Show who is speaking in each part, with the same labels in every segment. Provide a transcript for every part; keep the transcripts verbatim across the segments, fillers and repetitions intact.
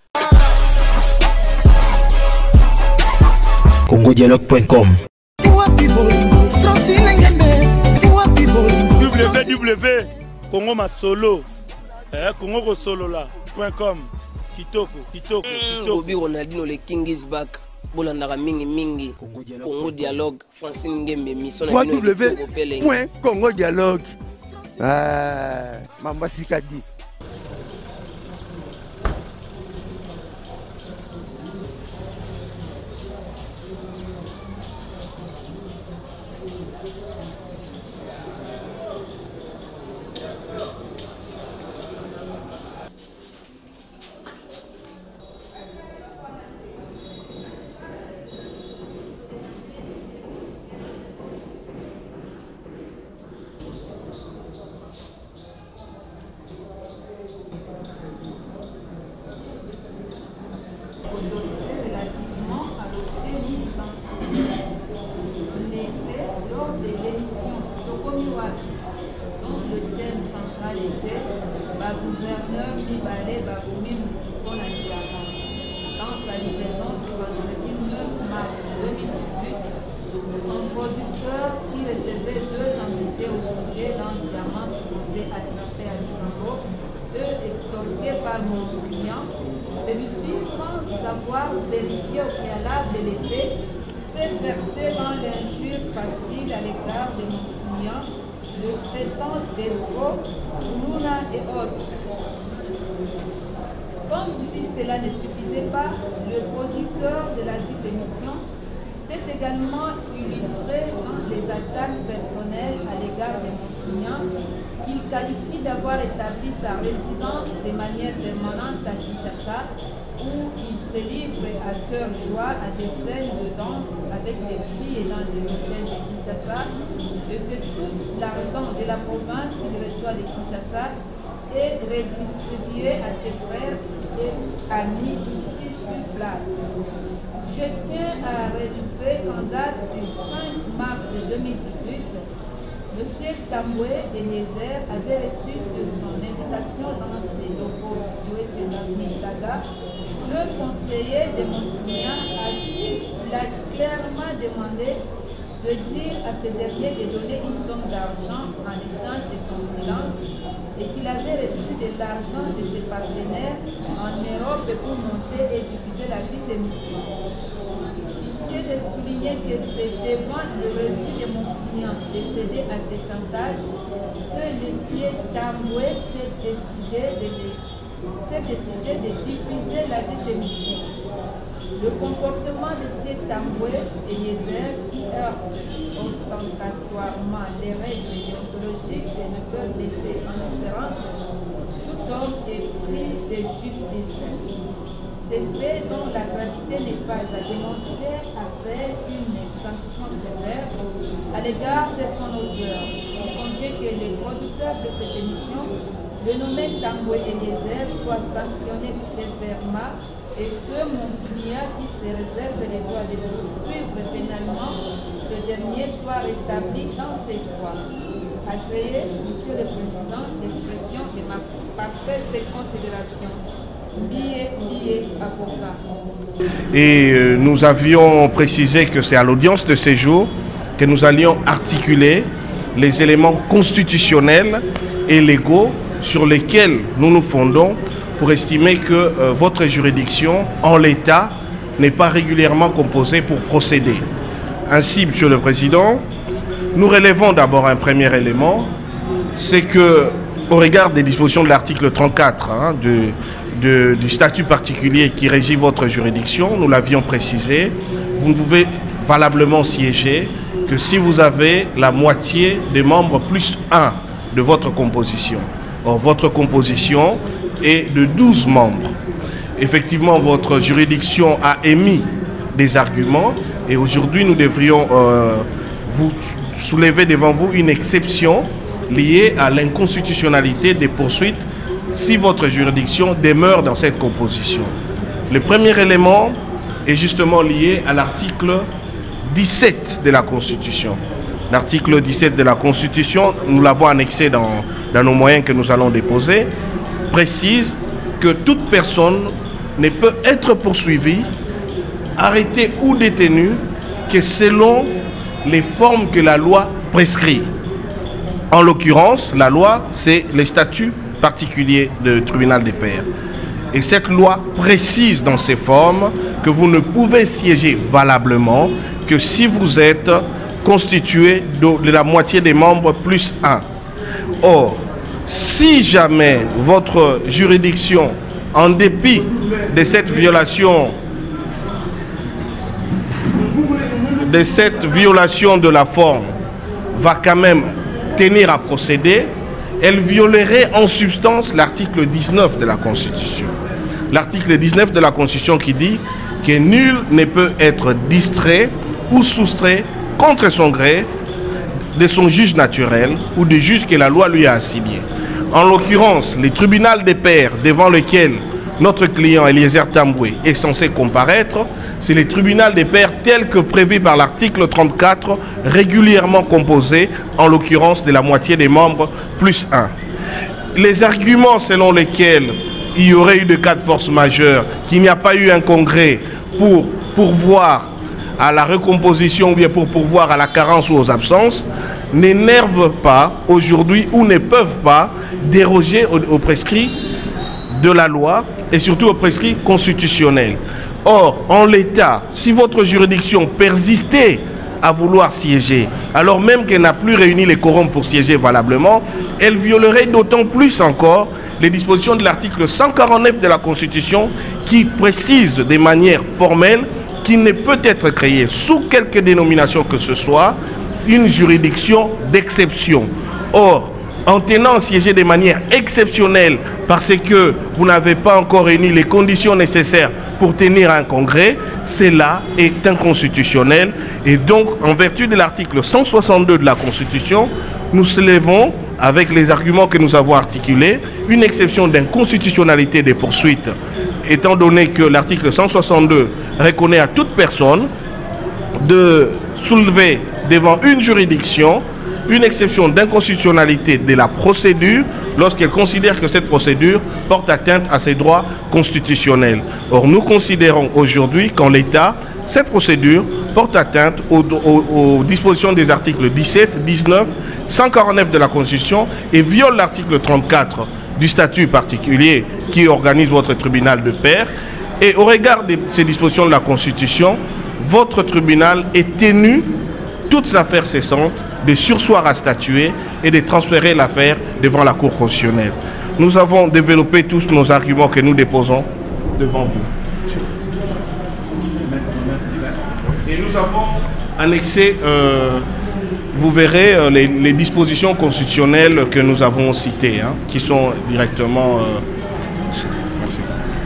Speaker 1: congo dialogue point com
Speaker 2: w w w congo masolo eh, congo solola point com kitoko kitoko kitoko
Speaker 3: Bobby Ronaldinho le king is back bolandaka mingi mingi congo dialogue Francine Ngembe mission na
Speaker 4: w w w point congo dialogue ah mamba sikadi.
Speaker 5: Gouverneur Mibale Baboumi Bonandiama dans sa livraison du vendredi neuf mars deux mille dix-huit, son producteur qui recevait deux invités au sujet d'un diamant supposé attrapé à Luxembourg, eux extorqués par mon client. Celui-ci, sans avoir vérifié au préalable les faits, s'est versé dans l'injure facile à l'égard de mon client, le traitant d'escroc, Luna et autres. Comme si cela ne suffisait pas, le producteur de la dite émission s'est également illustré dans les attaques personnelles à l'égard de mon client, qu'il qualifie d'avoir établi sa résidence de manière permanente à Kinshasa, où il se livre à cœur joie à des scènes de danse avec des filles et dans des hôtels de Kinshasa, et que tout l'argent de la province qu'il reçoit de Kinshasa est redistribué à ses frères et amis ici sur place. Je tiens à relever qu'en date du cinq mars deux mille dix-huit, M. Tamboué Eliezer avait reçu sur son invitation dans ses locaux situés sur l'avenue Saga le conseiller de mon client à qui il a clairement demandé de dire à ce dernier de donner une somme d'argent en échange de son silence et qu'il avait reçu de l'argent de ses partenaires en Europe pour monter et diffuser la dite émission. Ici est de souligner que c'est devant le refus de mon client de céder à ces chantages que M. Tamboué s'est décidé de, s'est décidé de diffuser la dite émission. Le comportement de ces Tamboué et Eliezer qui heurte ostentatoirement les règles déontologiques et ne peuvent laisser indifférent tout homme épris de justice. Ces faits dont la gravité n'est pas à démontrer après une sanction sévère à l'égard de son auteur. Il convient que les producteurs de cette émission, le nommé Tamboué Eliezer, soit sanctionné sévèrement et que mon client qui se réserve les droits de poursuivre pénalement, ce dernier soit rétabli dans ses droits. Agréez, Monsieur le Président, l'expression de ma parfaite considération. Billet, billet, avocat.
Speaker 6: Et euh, nous avions précisé que c'est à l'audience de séjour que nous allions articuler les éléments constitutionnels et légaux sur lesquels nous nous fondons pour estimer que euh, votre juridiction, en l'état, n'est pas régulièrement composée pour procéder. Ainsi, Monsieur le Président, nous relevons d'abord un premier élément, c'est que, au regard des dispositions de l'article trente-quatre hein, de, de, du statut particulier qui régit votre juridiction, nous l'avions précisé, vous ne pouvez valablement siéger que si vous avez la moitié des membres plus un de votre composition. Or, votre composition est de douze membres. Effectivement, votre juridiction a émis des arguments et aujourd'hui, nous devrions euh, vous soulever devant vous une exception liée à l'inconstitutionnalité des poursuites si votre juridiction demeure dans cette composition. Le premier élément est justement lié à l'article dix-sept de la Constitution. L'article dix-sept de la Constitution, nous l'avons annexé dans, dans nos moyens que nous allons déposer, précise que toute personne ne peut être poursuivi, arrêté ou détenu que selon les formes que la loi prescrit. En l'occurrence, la loi, c'est les statuts particuliers du tribunal des pairs. Et cette loi précise dans ses formes que vous ne pouvez siéger valablement que si vous êtes constitué de la moitié des membres plus un. Or, si jamais votre juridiction, en dépit de cette violation, de cette violation de la forme, va quand même tenir à procéder, elle violerait en substance l'article dix-neuf de la Constitution. L'article dix-neuf de la Constitution qui dit que nul ne peut être distrait ou soustrait contre son gré de son juge naturel ou du juge que la loi lui a assigné. En l'occurrence, le tribunal des pairs devant lequel notre client Eliezer Tamboué est censé comparaître, c'est le tribunal des pairs tel que prévu par l'article trente-quatre, régulièrement composé, en l'occurrence de la moitié des membres plus un. Les arguments selon lesquels il y aurait eu de cas de force majeure, qu'il n'y a pas eu un congrès pour pourvoir à la recomposition ou bien pour pourvoir à la carence ou aux absences, n'énervent pas aujourd'hui ou ne peuvent pas déroger aux, aux prescrits de la loi et surtout aux prescrits constitutionnels. Or, en l'état, si votre juridiction persistait à vouloir siéger, alors même qu'elle n'a plus réuni les quorums pour siéger valablement, elle violerait d'autant plus encore les dispositions de l'article cent quarante-neuf de la Constitution qui précise de manière formelle qu'il ne peut être créé sous quelque dénomination que ce soit une juridiction d'exception. Or, en tenant à siéger de manière exceptionnelle parce que vous n'avez pas encore réuni les conditions nécessaires pour tenir un congrès, cela est inconstitutionnel. Et donc, en vertu de l'article cent soixante-deux de la Constitution, nous soulevons, avec les arguments que nous avons articulés, une exception d'inconstitutionnalité des poursuites, étant donné que l'article cent soixante-deux reconnaît à toute personne de soulever devant une juridiction une exception d'inconstitutionnalité de la procédure lorsqu'elle considère que cette procédure porte atteinte à ses droits constitutionnels. Or, nous considérons aujourd'hui qu'en l'état, cette procédure porte atteinte aux, aux, aux dispositions des articles dix-sept, dix-neuf, cent quarante-neuf de la Constitution et viole l'article trente-quatre du statut particulier qui organise votre tribunal de pairs. Et au regard de ces dispositions de la Constitution, votre tribunal est tenu, toutes affaires cessantes, de surseoir à statuer et de transférer l'affaire devant la Cour constitutionnelle. Nous avons développé tous nos arguments que nous déposons devant vous. Et nous avons annexé, euh, vous verrez, euh, les, les dispositions constitutionnelles que nous avons citées, hein, qui sont directement... Euh, merci.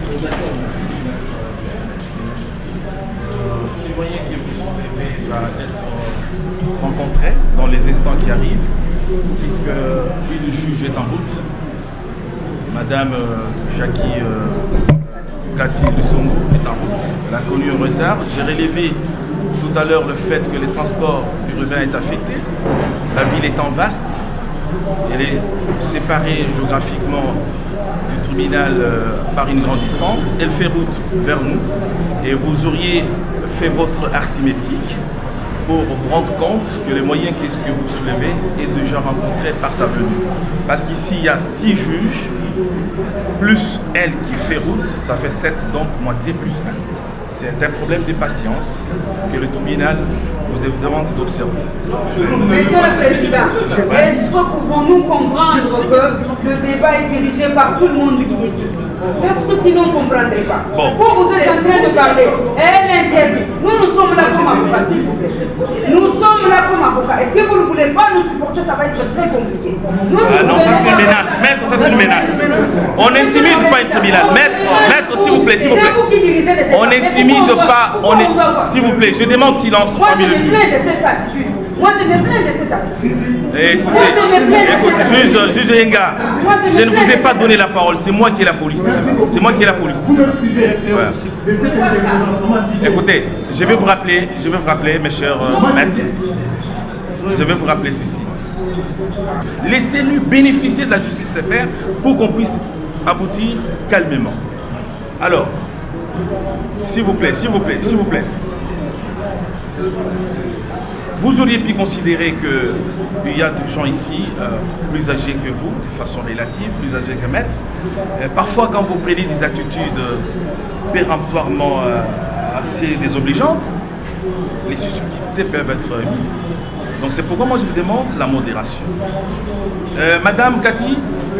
Speaker 7: Ces moyens que vous soulevez va être rencontré dans les instants qui arrivent, puisque lui, le juge est en route. Madame euh, Jackie euh, Cathy Lussongo est en route. Elle a connu un retard. J'ai relevé tout à l'heure le fait que le transport urbain est affecté. La ville étant vaste, elle est séparée géographiquement du tribunal euh, par une grande distance. Elle fait route vers nous et vous auriez fait votre arithmétique pour vous rendre compte que les moyens que vous soulevez est déjà rencontré par sa venue. Parce qu'ici, il y a six juges, plus elle qui fait route, ça fait sept, donc moitié plus un. C'est un problème de patience que le tribunal vous demande d'observer.
Speaker 8: Monsieur le Président, est-ce que pouvons-nous comprendre que le débat est dirigé par tout le monde qui est ici? Parce que sinon on ne comprendrait pas. Bon. Vous, vous êtes en train de parler. Elle interdit. Nous, nous sommes là comme avocats, s'il vous plaît. Nous sommes là comme avocats. Et si vous ne voulez pas nous supporter, ça va être très compliqué. Nous,
Speaker 7: ah non, ça c'est une menace. Maître, ça c'est une menace. On n'intimide pas un tribunal. Maître, maître, s'il vous plaît, s'il vous plaît.
Speaker 8: C'est vous qui dirigez les débats.
Speaker 7: On n'intimide pas. On est... S'il vous plaît, je demande silence.
Speaker 8: Moi, je me plains de cette attitude. Moi, je me plains de cette attitude.
Speaker 7: Écoutez, écoutez, juge, juge Yenga, je, je ne vous ai pas donné la parole, c'est moi qui ai la police. C'est moi qui ai la police. Voilà. Écoutez, je vais vous rappeler, je vais vous rappeler, mes chers euh, maîtres, je vais vous rappeler ceci. Laissez-nous bénéficier de la justice sévère pour qu'on puisse aboutir calmement. Alors, S'il vous plaît, s'il vous plaît, s'il vous plaît. Vous auriez pu considérer qu'il y a des gens ici euh, plus âgés que vous, de façon relative, plus âgés que maître. Euh, parfois, quand vous prenez des attitudes euh, péremptoirement euh, assez désobligeantes, les susceptibilités peuvent être mises. Donc c'est pourquoi moi je vous demande la modération. Euh, Madame Cathy,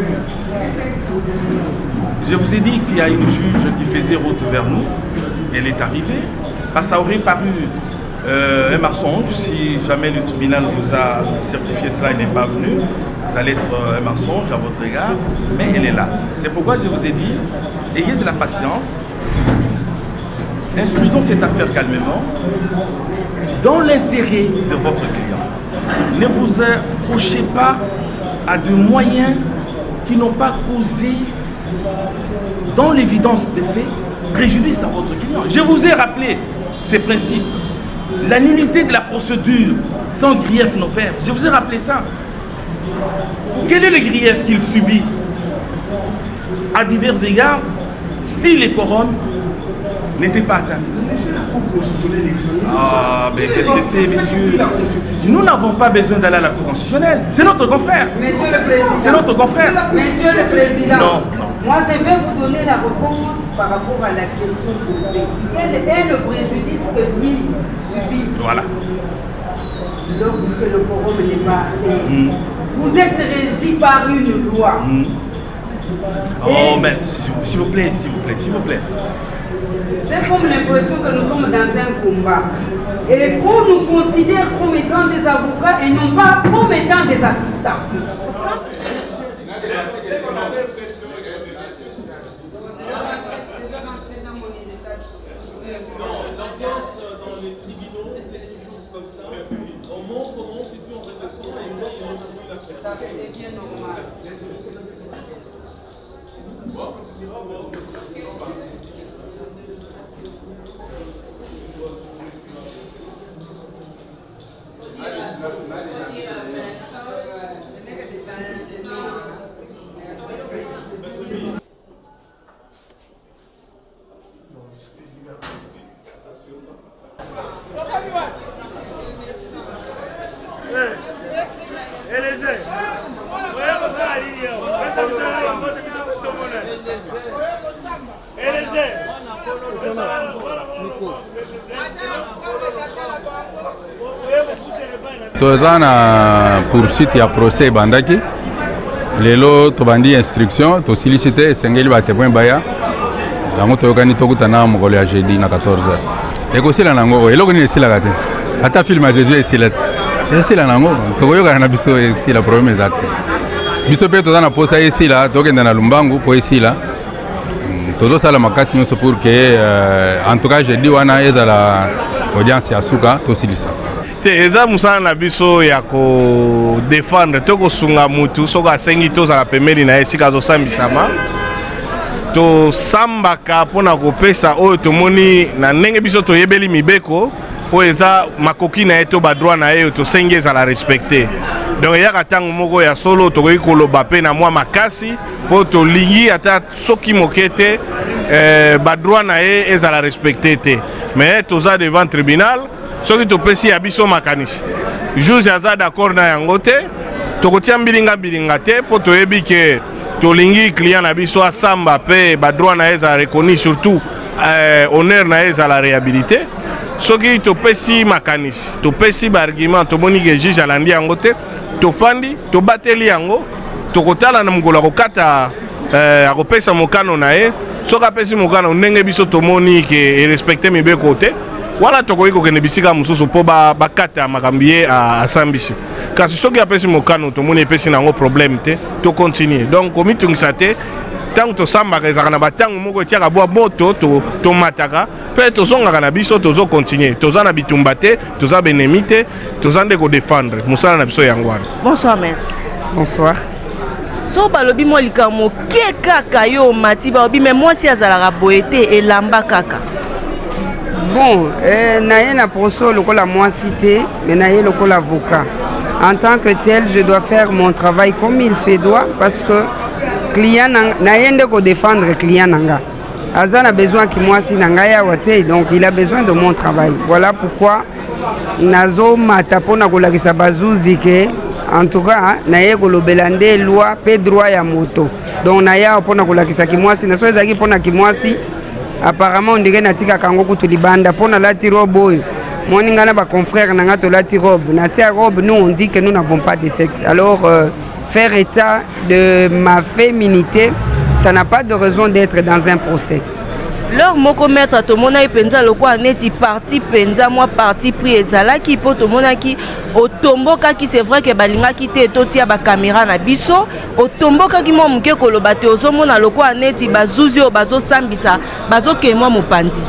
Speaker 7: je vous ai dit qu'il y a une juge qui faisait route vers nous. Elle est arrivée. Parce que ça aurait paru euh, un mensonge si jamais le tribunal vous a certifié cela, il n'est pas venu. Ça allait être un mensonge à votre égard, mais elle est là. C'est pourquoi je vous ai dit, ayez de la patience. Instruisons cette affaire calmement, dans l'intérêt de votre client. Ne vous accrochez pas à des moyens qui n'ont pas causé, dans l'évidence des faits, préjudice à votre client. Je vous ai rappelé ces principes. La nullité de la procédure sans grief n'opère. Je vous ai rappelé ça. Quel est le grief qu'il subit à divers égards si les quorums n'étaient pas atteints? Ah, mais qu'est-ce que c'est, messieurs? Nous n'avons pas besoin d'aller à la Cour constitutionnelle. C'est notre confrère.
Speaker 8: Monsieur le Président.
Speaker 7: C'est notre confrère.
Speaker 8: Monsieur le Président.
Speaker 7: Non, non.
Speaker 8: Moi, je vais vous donner la réponse par rapport à la question posée. Quel est le préjudice que lui subit?
Speaker 7: Voilà.
Speaker 8: Lorsque le quorum n'est pas atteint.
Speaker 7: Mm.
Speaker 8: Vous êtes régi par une loi.
Speaker 7: Mm. Oh, mais s'il vous plaît, s'il vous plaît, s'il vous plaît.
Speaker 8: J'ai comme l'impression que nous sommes dans un combat. Et qu'on nous considère comme étant des avocats et non pas comme étant des assistants.
Speaker 9: L'ambiance dans les tribunaux, c'est toujours comme ça. On monte, on monte et puis on redescend et puis on continue la fête.
Speaker 8: Ça fait bien normal.
Speaker 10: toza na poursuite ya procès ebandaki lelo tobandi instruction tosilisi te esengeli batémoin baya yango toyokani tokutana mokolo ya jeudi na quatorze heures ekosila nango eloko nini esilaka te ata filme ya jésus esila te esila nango tokoyokana na biso esila problème eza te biso mpe toza na posa esila tokende na lumbangu mpo esila tozosala makasi nyonso pour que en tout cas jeudi wana ezala audience ya suka tosilisa
Speaker 6: eza musala na biso ya ko défendre to ko sunga mutu soko asengi tozala pemeli na esika azosambisama to sambaka pona kopesa oyo tomoni na ndenge biso toyebeli mibeko oyo eza makoki na ye to badroit na ye to sengi ezala respecté. Donc yaka tango moko ya solo tokoki koloba pe na mwa makasi po tolingi ata soki mokete eh, badroit na ye ezala respecté te. Mais toza devant tribunal soki topesi ya biso makanisi juge aza d'accord na yango te tokotia mbilinga mbilinga te po toyebi ke tolingi client na biso asamba pe badroit na ye ezala reconnu surtout eh, honneur na ye ezala réhabilité. Soki topesi makanisi topesi baargument tomoni ke juge alandi yango te tofandi tobateli yango tokotala na mokolo akokata eh, akopesa mokano na ye soki apesi mokano ndenge biso tomoni ke erespecte mibeko te wana tokoki kokende bisika mosusu mpo bakata makambo ye asambisi kasi soki apesi mokano tomoni epesi nango problème te tocontinue donc komitungisa te ntango tosambaka ezalaka na batango moko etiaka bwa moto tomataka mpe tozongaka na biso tozocontinue toza na bitumba te toza benemi te toza nde kodefendre mosala na biso yango wana.
Speaker 11: Bonsoir maître.
Speaker 12: Bonsoir.
Speaker 11: So balobi mo likambo ke kaka yo mati balobi mais mwasi azalaka boye te elamba kaka.
Speaker 12: Bon, euh, naye na proso lokola mwasi te mais naye lokola avocat. En tant que tel, je dois faire mon travail comme il se doit parce que client naye nde ko défendre client nanga. Azan a besoin que moi si nangaya wate, donc il a besoin de mon travail. Voilà pourquoi nazo matapona kolakisa bazuzi ke en tout cas naye kolobelande loi pe droit ya moto. Donc naya pona kolakisa ki moi si naso ezaki pona ki moi si apparemment on dirait natika kango kutulibanda pona la tirobo. Mon ingana ba confrère nanga to la tirobe. Na se robe nous on dit que nous n'avons pas de sexe. Alors euh, faire état de ma féminité, ça n'a pas de raison d'être dans un procès.
Speaker 11: Leur moko maître to mona penza lokwa neti parti penza moi parti pris ezala ki po to mona ki otomboka ki c'est vrai que balinga ki te totia ba caméra na biso otomboka ki mo muke koloba te ozomona lokwa neti bazuzi o bazo sambisa bazo ke moi mopandi.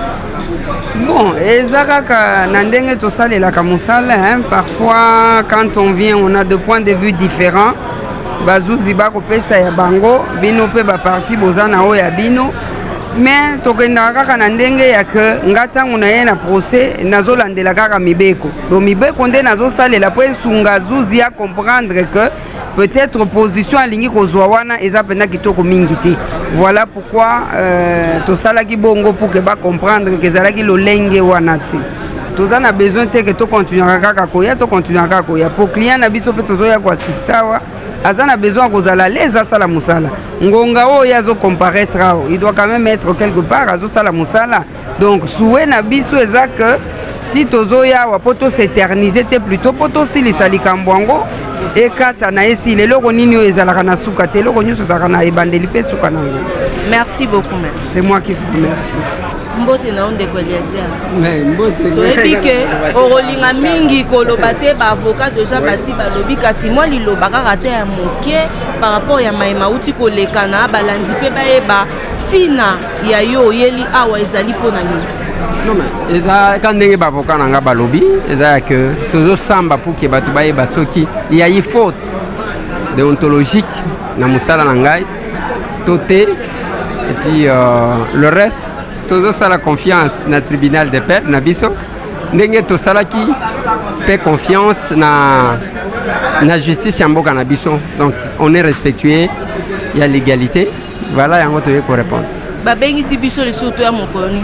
Speaker 12: Bon, ezaka na ndenge to salela ka musala hein, parfois quand on vient on a deux points de vue différents. Bazuzi ba ko pesa ya bango bino pe ba parti bozana o ya bino. Mais tokenda kaka na ndenge ya ke ngatangu na ye na procès nazolandela kaka mibeko. Donc mibeko nde nazosalela po esunga zuzi à comprendre que peut-être position alingi kozwa wana eza pena kitoko mingi te. Voilà pourquoi euh, tosalaki bongo pour que ba comprendre que ezalaki lolenge wana te. Toza na besoin te que to continuer kaka koya to continuer kaka koya pour client na biso pe tozoya ko assistawa. Azan a besoin que la les asala musala. Ngonga o yazo comparaître, il doit quand même être quelque part azo sala musala. Donc souhait na biso eza que si tozoya wa poto s'éterniser te plutôt poto si li sali kambwango et kata na esi le loko nini o ezala na suka te loko nyoso zaka na ebandeli pe suka na.
Speaker 11: Merci beaucoup maître.
Speaker 12: C'est moi qui vous remercie.
Speaker 11: Mbote na onde ko liasia.
Speaker 12: Mais mbote.
Speaker 11: To ebike orolinga mingi koloba te ba avocat déjà basi balobi kasi moi liloba kaka te ya moke par rapport ya maima uti kolekana balandi pe baeba tina ya yo yeli awa ezali pona ni.
Speaker 12: Non mais eza quand ndenge ba avocat nanga balobi eza que tozo samba pour que batu baeba soki il y a une faute déontologique na musala nangai toté et puis euh, le reste toujours ça la confiance na tribunal de paix na biso ndenge to salaki paix confiance na na justice ya mboka na biso donc on est respectueux il y a l'égalité voilà yango to ko répondre
Speaker 11: ba bengi si biso le surtout ya mokoni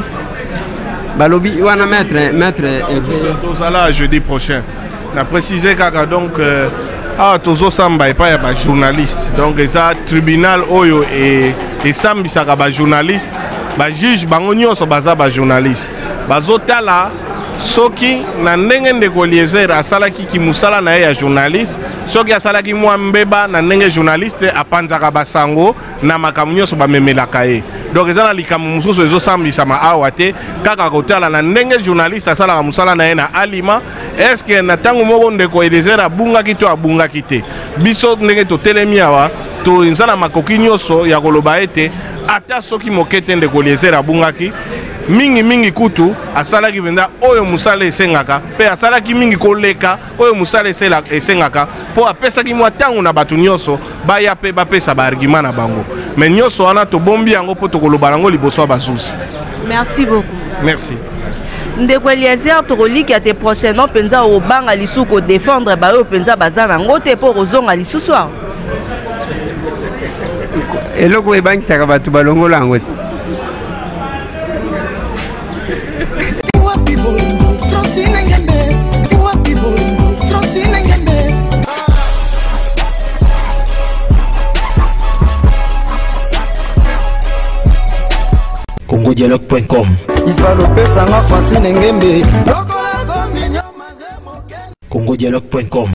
Speaker 12: balobi wana maître maître
Speaker 6: to sala jeudi prochain na préciser kaka donc euh, ah tozo samba et pas ya ba journaliste donc ça tribunal oyo et et sambisaka ba journaliste ba juge bango nyonso baza ba journaliste bazotala soki na ndenge ndeko Eliezer asalaki ki musala na ye ya journaliste soki asalaki mwa mbeba na ndenge journaliste apanzaka basango na makambo nyonso bamemelaka ye donc eza na likambo mosusu ezosambisama awa te kaka kotala na ndenge journaliste asalaka musala na ye na alima est ce que na ntango moko ndeko Eliezer abungaki to abungaki te biso ndenge totelemi awa to eza na makoki nyonso ya koloba ete ata soki mokete ndeko Eliezer abungaki mingi mingi kutu asalaki venda oyo musala esengaka pe asalaki mingi koleka oyo musala esengaka po apesaki mwa tango na batu nyonso baya pe bapesa ba argument na bango mais nyonso wana to bombi yango po to koloba nango liboso basusi.
Speaker 11: Merci beaucoup.
Speaker 6: Merci.
Speaker 11: Ndeko Eliezer tokoliki ate prochainement penza obanga lisuko défendre ba oyo penza bazana ngote po kozonga lisusu awa.
Speaker 12: Eloko ebangisaka batu balongola yango ti.
Speaker 1: congo dialogue point com congo dialogue point com